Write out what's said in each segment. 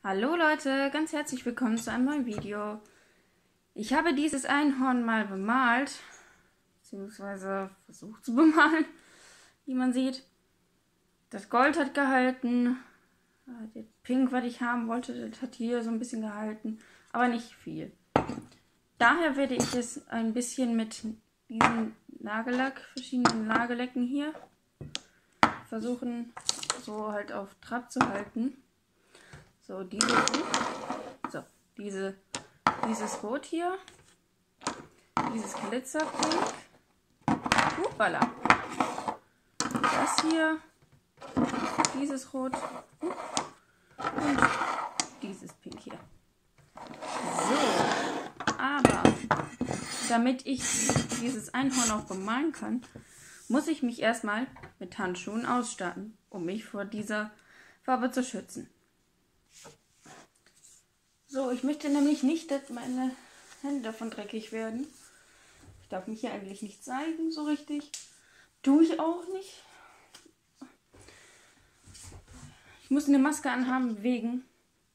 Hallo Leute, ganz herzlich willkommen zu einem neuen Video. Ich habe dieses Einhorn mal bemalt, beziehungsweise versucht zu bemalen, wie man sieht. Das Gold hat gehalten, das Pink, was ich haben wollte, das hat hier so ein bisschen gehalten, aber nicht viel. Daher werde ich es ein bisschen mit diesem Nagellack, verschiedenen Nagellacken hier, versuchen so halt auf Trab zu halten. So, dieses Rot hier, dieses Glitzerpink, hoppala, das hier, dieses Rot und dieses Pink hier. So, aber damit ich dieses Einhorn auch bemalen kann, muss ich mich erstmal mit Handschuhen ausstatten, um mich vor dieser Farbe zu schützen. So, ich möchte nämlich nicht, dass meine Hände davon dreckig werden. Ich darf mich hier eigentlich nicht zeigen, so richtig. Tue ich auch nicht. Ich muss eine Maske anhaben wegen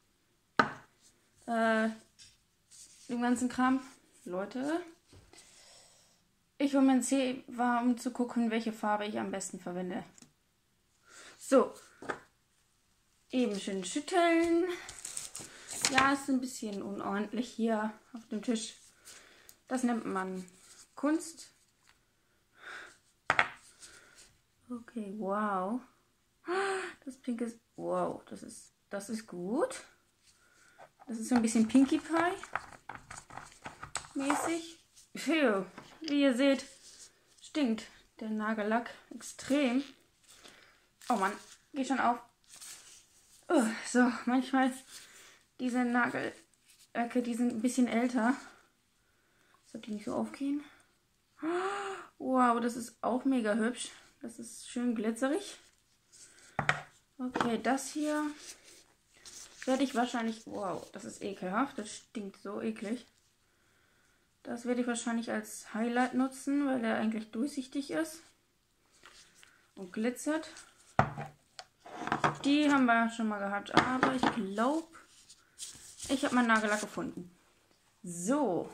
dem ganzen Kram. Leute, ich hole mein C war, um zu gucken, welche Farbe ich am besten verwende. So, eben schön schütteln. Ja, ist ein bisschen unordentlich hier auf dem Tisch. Das nennt man Kunst. Okay, wow. Das Pink ist, wow, das ist gut. Das ist so ein bisschen Pinkie Pie mäßig. Phew, wie ihr seht, stinkt der Nagellack extrem. Oh Mann, geht schon auf. So, manchmal diese Nagellacke, die sind ein bisschen älter. Sollte die nicht so aufgehen. Wow, das ist auch mega hübsch. Das ist schön glitzerig. Okay, das hier werde ich wahrscheinlich... Wow, das ist ekelhaft. Das stinkt so eklig. Das werde ich wahrscheinlich als Highlight nutzen, weil der eigentlich durchsichtig ist. Und glitzert. Die haben wir schon mal gehabt. Aber ich glaube... Ich habe meinen Nagellack gefunden. So.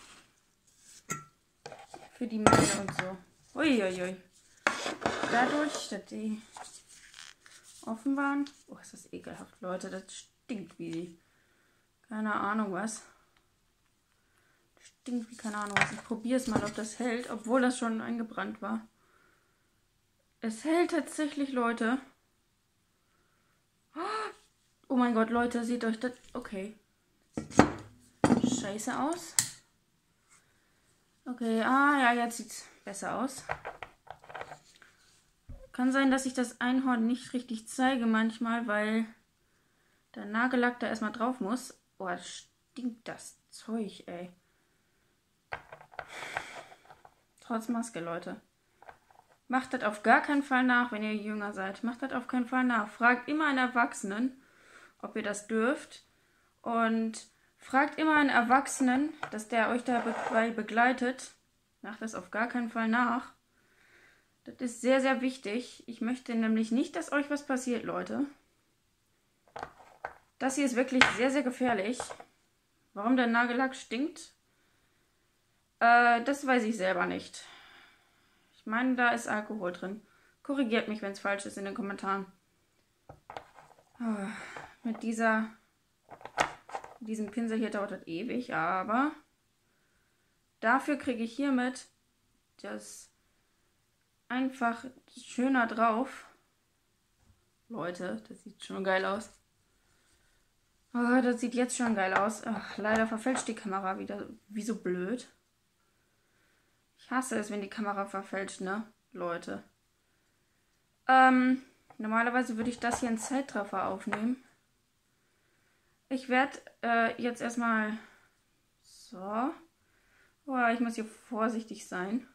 Für die Mähne und so. Uiuiui. Dadurch, dass die offen waren. Oh, ist das ekelhaft, Leute. Das stinkt wie... Keine Ahnung was. Stinkt wie keine Ahnung was. Ich probiere es mal, ob das hält. Obwohl das schon eingebrannt war. Es hält tatsächlich, Leute. Oh mein Gott, Leute. Seht euch das... Okay. Scheiße aus. Okay, ja, jetzt sieht es besser aus. Kann sein, dass ich das Einhorn nicht richtig zeige manchmal, weil der Nagellack da erstmal drauf muss. Oh, stinkt das Zeug, ey. Trotz Maske, Leute. Macht das auf gar keinen Fall nach, wenn ihr jünger seid. Macht das auf keinen Fall nach. Fragt immer einen Erwachsenen, ob ihr das dürft. Und... Fragt immer einen Erwachsenen, dass der euch dabei begleitet. Macht das auf gar keinen Fall nach. Das ist sehr, sehr wichtig. Ich möchte nämlich nicht, dass euch was passiert, Leute. Das hier ist wirklich sehr, sehr gefährlich. Warum der Nagellack stinkt, das weiß ich selber nicht. Ich meine, da ist Alkohol drin. Korrigiert mich, wenn es falsch ist in den Kommentaren. Mit diesem Pinsel hier dauert das ewig, aber dafür kriege ich hiermit das einfach schöner drauf. Leute, das sieht schon geil aus. Oh, das sieht jetzt schon geil aus. Ach, leider verfälscht die Kamera wieder wie so blöd. Ich hasse es, wenn die Kamera verfälscht, ne, Leute. Normalerweise würde ich das hier in Zeitraffer aufnehmen. Ich werde jetzt erstmal so. Oh, ich muss hier vorsichtig sein.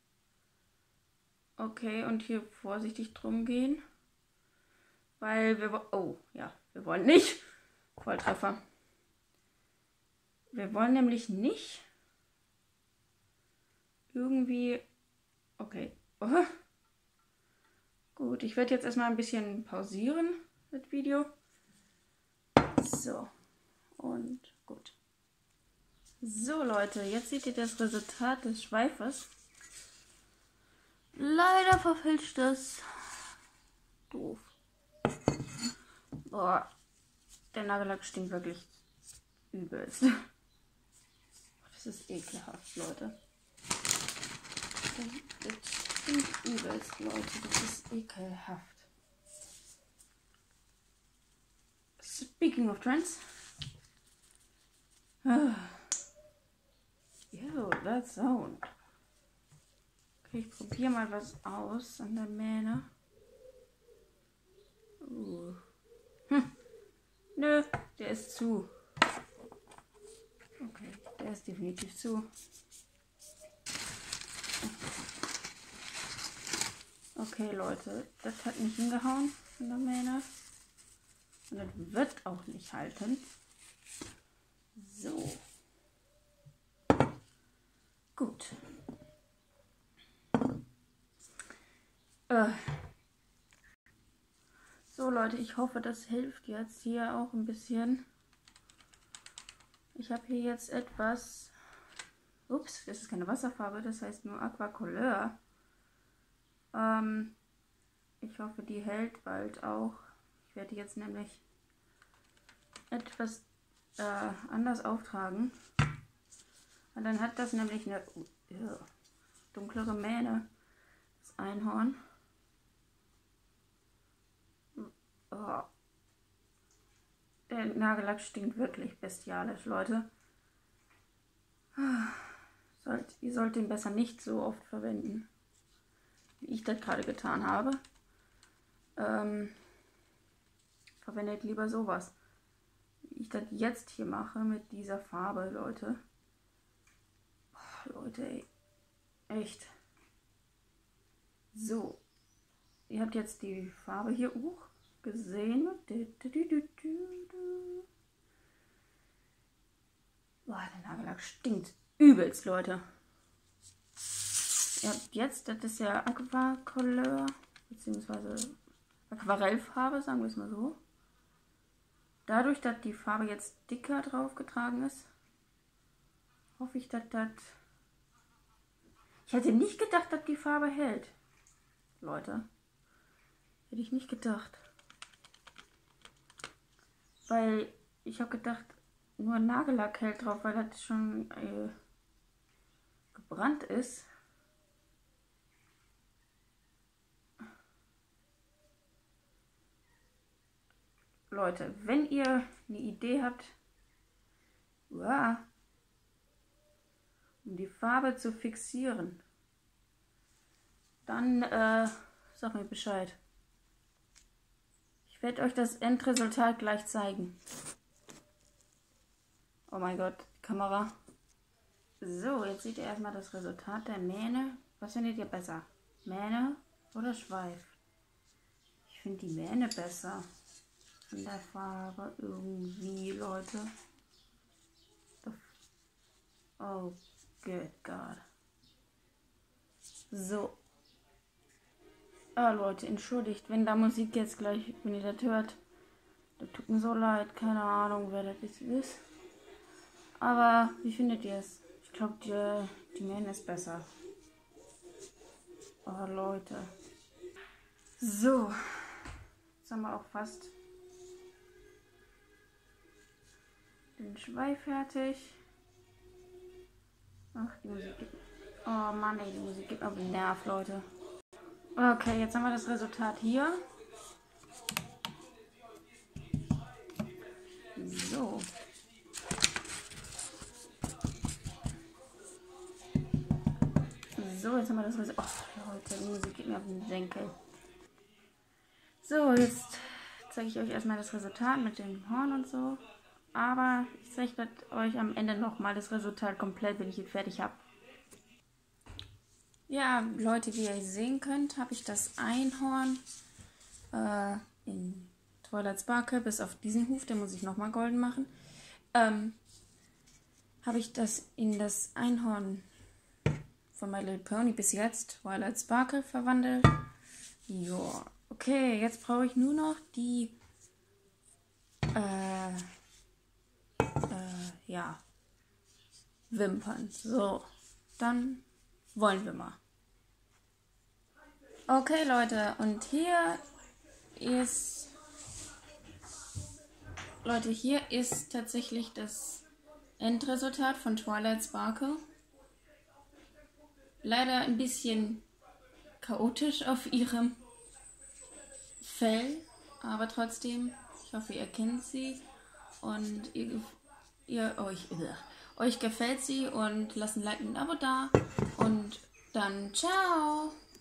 Okay, und hier vorsichtig drum gehen. Weil wir... Oh, ja, wir wollen nicht. Volltreffer. Wir wollen nämlich nicht irgendwie... Okay. Oh. Gut, ich werde jetzt erstmal ein bisschen pausieren, das Video. So. Und gut. So Leute, jetzt seht ihr das Resultat des Schweifes. Leider verfälscht das. Doof. Boah. Der Nagellack stinkt wirklich übelst. Das ist ekelhaft, Leute. Das stinkt übelst, Leute. Das ist ekelhaft. Speaking of Trends. Ew, that sound. Okay, ich probiere mal was aus an der Mähne. Nö, der ist zu. Okay, der ist definitiv zu. Okay, Leute, das hat nicht hingehauen an der Mähne. Und das wird auch nicht halten. So. Gut. So Leute, ich hoffe, das hilft jetzt hier auch ein bisschen. Ich habe hier jetzt etwas. Ups, das ist keine Wasserfarbe, das heißt nur Aquacolor. Ich hoffe, die hält bald auch. Ich werde jetzt nämlich etwas anders auftragen. Und dann hat das nämlich eine dunklere Mähne. Das Einhorn. Oh. Der Nagellack stinkt wirklich bestialisch, Leute. Ihr sollt den besser nicht so oft verwenden, wie ich das gerade getan habe. Verwendet lieber sowas, wie ich das jetzt hier mache mit dieser Farbe, Leute. Oh, Leute, ey. Echt. So. Ihr habt jetzt die Farbe hier gesehen. Boah, der Nagellack stinkt übelst, Leute. Ihr habt jetzt, das ist ja Aquacolor, beziehungsweise Aquarellfarbe, sagen wir es mal so. Dadurch, dass die Farbe jetzt dicker drauf getragen ist, hoffe ich, dass das... Ich hätte nicht gedacht, dass die Farbe hält. Leute. Hätte ich nicht gedacht. Weil ich habe gedacht, nur Nagellack hält drauf, weil das schon gebrannt ist. Leute, wenn ihr eine Idee habt, um die Farbe zu fixieren, dann sagt mir Bescheid. Ich werde euch das Endresultat gleich zeigen. Oh mein Gott, Kamera. So, jetzt seht ihr erstmal das Resultat der Mähne. Was findet ihr besser? Mähne oder Schweif? Ich finde die Mähne besser. In der Farbe irgendwie, Leute. Oh, good God. So. Ah, Leute, entschuldigt, wenn da Musik jetzt gleich, wenn ihr das hört. Das tut mir so leid, keine Ahnung, wer das jetzt ist. Aber wie findet ihr es? Ich glaube, die Mähne ist besser. Oh, Leute. So. Jetzt haben wir auch fast den Schweif fertig. Ach, die Musik gibt... Oh Mann, ey, die Musik gibt mir auf den Nerv, Leute. Okay, jetzt haben wir das Resultat hier. So. So, jetzt haben wir das Resultat. Oh, Leute, die Musik geht mir auf den Senkel. So, jetzt zeige ich euch erstmal das Resultat mit dem Horn und so. Aber ich zeige euch am Ende nochmal das Resultat komplett, wenn ich ihn fertig habe. Ja, Leute, wie ihr sehen könnt, habe ich das Einhorn in Twilight Sparkle, bis auf diesen Huf, den muss ich nochmal golden machen, habe ich das in das Einhorn von My Little Pony bis jetzt, Twilight Sparkle, verwandelt. Ja, okay, jetzt brauche ich nur noch die ja, Wimpern. So, dann wollen wir mal. Okay, Leute, und hier ist tatsächlich das Endresultat von Twilight Sparkle. Leider ein bisschen chaotisch auf ihrem Fell, aber trotzdem, ich hoffe, ihr kennt sie und euch gefällt sie und lasst ein Like und ein Abo da und dann ciao!